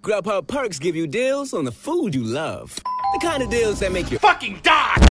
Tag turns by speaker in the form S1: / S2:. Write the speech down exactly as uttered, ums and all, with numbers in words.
S1: GrubHub perks give you deals on the food you love. The kind of deals that make you
S2: fucking die!